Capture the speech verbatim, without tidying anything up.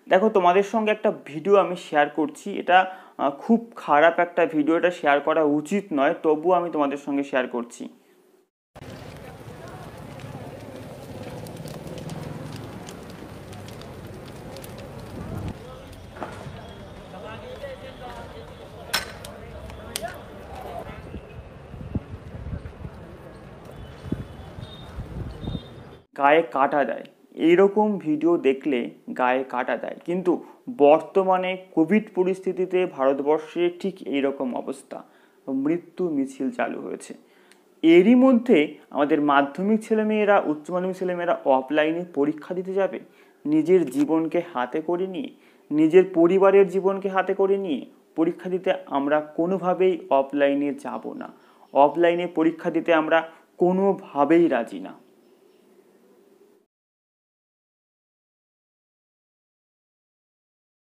দেখো, তোমাদের সঙ্গে একটা ভিডিও আমি শেয়ার করছি, এটা খুব খারাপ একটা ভিডিও, এটা শেয়ার করা উচিত নয়, তবুও আমি তোমাদের সঙ্গে শেয়ার করছি। গায়ে কাটা দেয়, এইরকম ভিডিও দেখলে গায়ে কাটা দেয়। কিন্তু বর্তমানে কোভিড পরিস্থিতিতে ভারতবর্ষে ঠিক এইরকম অবস্থা, মৃত্যু মিছিল চালু হয়েছে। এরই মধ্যে আমাদের মাধ্যমিক ছেলেমেয়েরা, উচ্চ মাধ্যমিক ছেলেমেয়েরা অফলাইনে পরীক্ষা দিতে যাবে, নিজের জীবনকে হাতে করে নিয়ে, নিজের পরিবারের জীবনকে হাতে করে নিয়ে পরীক্ষা দিতে আমরা কোনোভাবেই অফলাইনে যাব না। অফলাইনে পরীক্ষা দিতে আমরা কোনোভাবেই রাজি না।